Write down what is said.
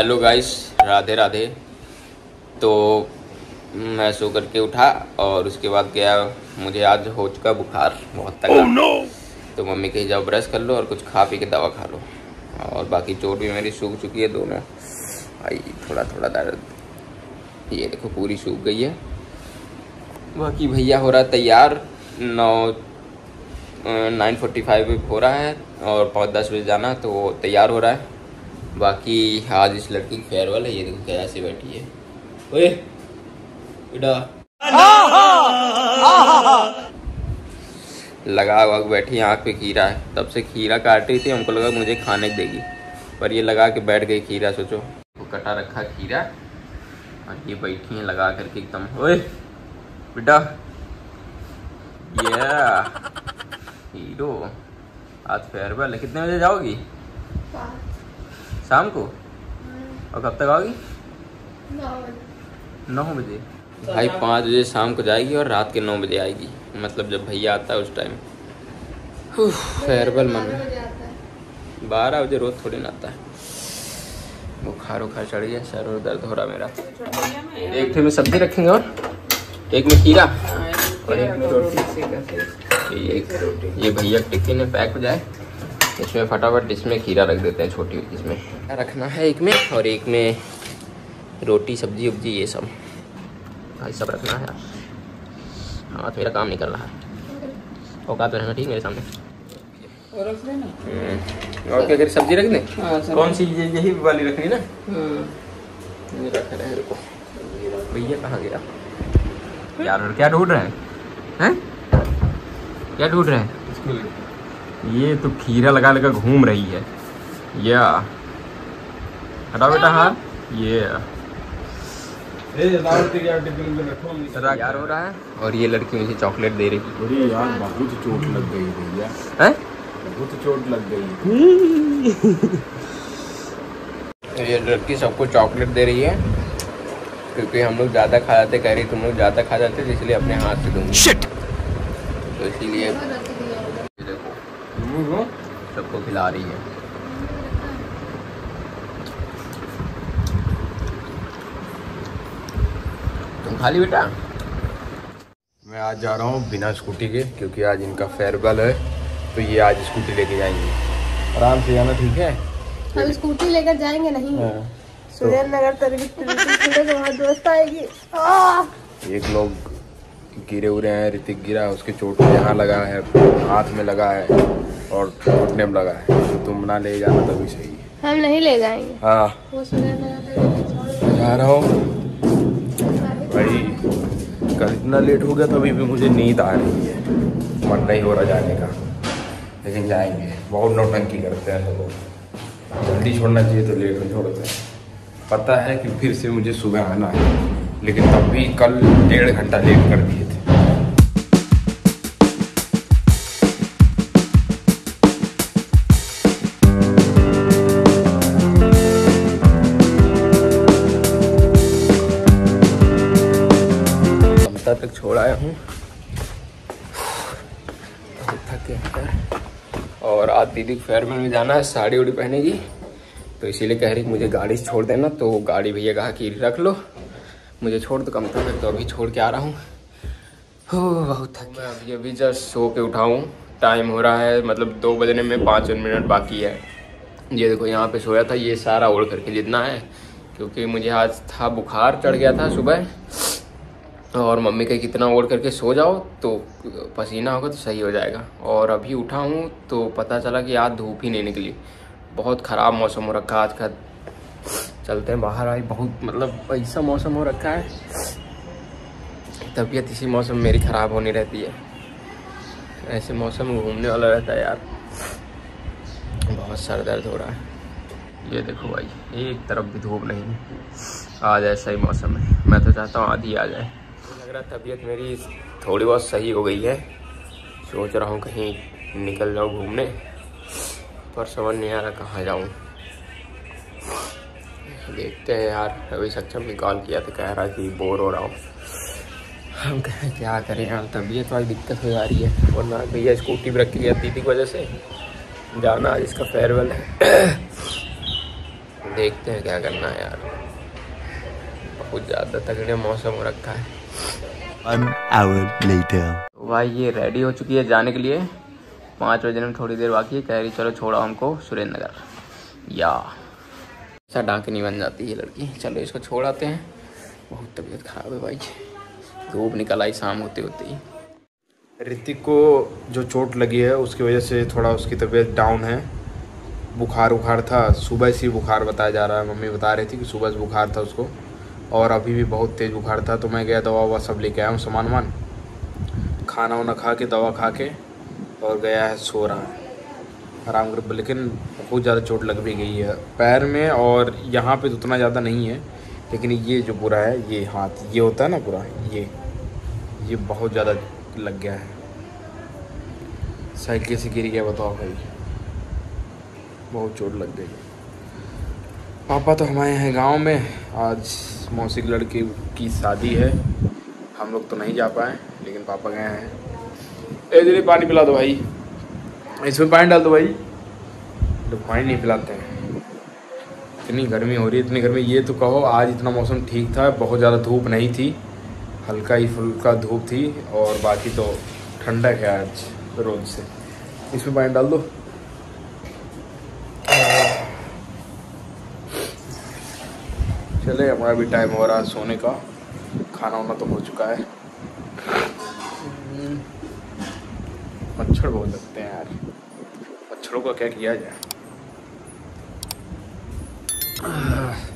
Hello guys, Radhe Radhe. तो मैं सो करके उठा और उसके बाद गया, मुझे आज हो चुका बुखार बहुत तगड़ा। तो मम्मी कही जाओ ब्रश कर लो और कुछ खा पी के दवा खा लो। और बाकी चोट भी मेरी सूख चुकी है दोनों, आई थोड़ा थोड़ा दर्द, ये देखो पूरी सूख गई है। बाकी भैया हो रहा है तैयार, 9:45 हो रहा है और 5-10 बजे जाना, तो वो तैयार हो रहा है। बाकी आज इस लड़की की फेयरवेल है, ये देखो कैसे बैठी है। ओए बेटा लगा वग बैठी, आँख पे खीरा है, तब से खीरा काट रही थी, हमको लगा मुझे खाने देगी, पर ये लगा के बैठ गई खीरा। सोचो वो कटा रखा खीरा और ये बैठी है लगा करके एकदम। ओए बेटा ये हीरो, आज फेयरवेल है। कितने बजे जाओगी? शाम को। और कब तक आओगी? 9 बजे। भाई 5 बजे शाम को जाएगी और रात के 9 बजे आएगी, मतलब जब भैया आता है उस टाइम। फेयरवेल मन 12 बजे रोज थोड़ी ना आता है। बुखार उखार चढ़ गया, सर और दर्द हो रहा मेरा। एक में सब्जी रखेंगे और एक में खीरा और एक में रोटी। ये भैया टिफिन में पैक हो जाए, इसमें फटाफट इसमें खीरा रख देते हैं, छोटी इसमें रखना है एक में, और एक में रोटी सब्जी उब्जी ये सब भाई सब रखना है। हाँ तो मेरा काम नहीं कर रहा है, औकात तो रहना ठीक मेरे सामने। और क्या करें, सब्जी रख दें? कौन सी? यही वाली रखनी ना। रख रहे हैं, भैया कहाँ गया यार? क्या ढूंढ रहे हैं? क्या ढूंढ रहे हैं? ये तो खीरा लगा लगा घूम रही है। या हटा बेटा हाथ। ये यार हो रहा है और ये लड़की मुझे चॉकलेट दे रही है। अरे यार बहुत चोट लग गई भैया, बहुत चोट लग गई। ये लड़की सबको चॉकलेट दे रही है क्योंकि हम लोग ज़्यादा खा जाते, कह रही तुम लोग ज़्यादा खा जाते इसलिए अपने हाथ से दूंगी। शिट! तो इसीलिए देखो सबको खिला रही है। तुम खा ली बेटा? मैं आज जा रहा हूँ बिना स्कूटी के, क्योंकि आज इनका फेयरवेल है, तो ये आज स्कूटी लेके जाएंगे। आराम से जाना, ठीक है? हम स्कूटी लेकर जाएंगे नहीं। सुरेंद्रनगर दोस्त आएगी। एक लोग गिरे उरे हैं, ऋतिक गिरा, उसके चोट यहाँ लगा है, हाथ में लगा है और घुटने में लगा है। तो तुम ना ले जाना तभी सही है। हम नहीं ले जाएंगे। हाँ वो सुरेंद्रनगर जा रहा हूँ भाई। कल इतना लेट हो गया तो अभी भी मुझे नींद आ रही है, मन नहीं हो रहा जाने का, लेकिन जाएंगे। बहुत नौटंकी करते हैं लोग, जल्दी छोड़ना चाहिए तो लेट में छोड़ते हैं। पता है कि फिर से मुझे सुबह आना है, लेकिन तब भी कल 1.5 घंटा लेट कर दिए थे। ममता तक छोड़ आया हूँ, थक गया। और आज दीदी फेयरवेल में जाना है, साड़ी उड़ी पहनेगी, तो इसीलिए कह रही मुझे गाड़ी से छोड़ देना। तो गाड़ी भैया कहा कि रख लो, मुझे छोड़ दो कम तक, तो अभी छोड़ के आ रहा हूँ। हो बहुत थक गया। अभी जस्ट सो के उठा हूँ, टाइम हो रहा है मतलब 2 बजने में 5 मिनट बाकी है। ये देखो यहाँ पे सोया था, ये सारा ओढ़ करके जितना है, क्योंकि मुझे आज था बुखार चढ़ गया था सुबह, और मम्मी कही कितना ओढ़ करके सो जाओ तो पसीना होगा तो सही हो जाएगा। और अभी उठा हूँ तो पता चला कि आज धूप ही नहीं निकली, बहुत ख़राब मौसम हो रखा आज का। चलते हैं बाहर। आई बहुत मतलब ऐसा मौसम हो रखा है, तबीयत इसी मौसम मेरी ख़राब होनी रहती है। ऐसे मौसम में घूमने वाला रहता है यार। बहुत सर दर्द हो रहा है। ये देखो भाई, एक तरफ भी धूप नहीं, आज ऐसा ही मौसम है। मैं तो चाहता हूँ आधी आ जाए। लग रहा है तबीयत मेरी थोड़ी बहुत सही हो गई है, सोच रहा हूँ कहीं निकल जाऊँ घूमने, पर समझ नहीं आ रहा कहाँ जाऊँ। देखते हैं यार। अभी सक्षम ने कॉल किया तो कह रहा कि बोर हो रहा हूँ। हम कहें क्या करें यार, तबीयत वाली दिक्कत हो जा रही है। वरना भैया स्कूटी भी रख के गया दीदी की वजह से, जाना आज इसका फेयरवेल है। देखते हैं क्या करना है यार, बहुत ज़्यादा तगड़े मौसम हो रखा है। 1 hour later. भाई ये रेडी हो चुकी है जाने के लिए, 5 बजे में थोड़ी देर बाकी है। कह रही चलो छोड़ो हमको सुरेंद्र नगर। या अच्छा डांकनी बन जाती है लड़की। चलो इसको छोड़ आते हैं, बहुत तबीयत खराब है भाई, धूप निकल आई शाम होते होते ही। ऋतिक को जो चोट लगी है उसकी वजह से थोड़ा उसकी तबीयत डाउन है। बुखार था, सुबह से बुखार बताया जा रहा है। मम्मी बता रही थी कि सुबह से बुखार था उसको और अभी भी बहुत तेज़ बुखार था। तो मैं गया दवा ववा सब लेके आया हूँ, सामान खाना वाना खा के दवा खा के और गया है, सो रहा है आराम कर। लेकिन बहुत ज़्यादा चोट लग भी गई है पैर में, और यहाँ पे तो उतना ज़्यादा नहीं है, लेकिन ये जो पूरा है, ये हाथ ये होता है ना पूरा, ये बहुत ज़्यादा लग गया है। साइकिल से गिर गया, बताओ भाई, बहुत चोट लग गई। पापा तो हमारे हैं गांव में, आज मौसी की लड़की की शादी है, हम लोग तो नहीं जा पाए, लेकिन पापा गए हैं। इधर पानी पिला दो भाई, इसमें पानी डाल दो भाई। तो पानी नहीं पिलाते हैं, इतनी गर्मी हो रही है, इतनी गर्मी। ये तो कहो आज इतना मौसम ठीक था, बहुत ज़्यादा धूप नहीं थी, हल्का ही फुल्का धूप थी, और बाकी तो ठंडक है आज रोज से। इसमें पानी डाल दो। चले, हमारा भी टाइम हो रहा है सोने का, खाना वाना तो हो चुका है। मच्छर बहुत लगते हैं यार, मच्छरों का क्या किया जाए।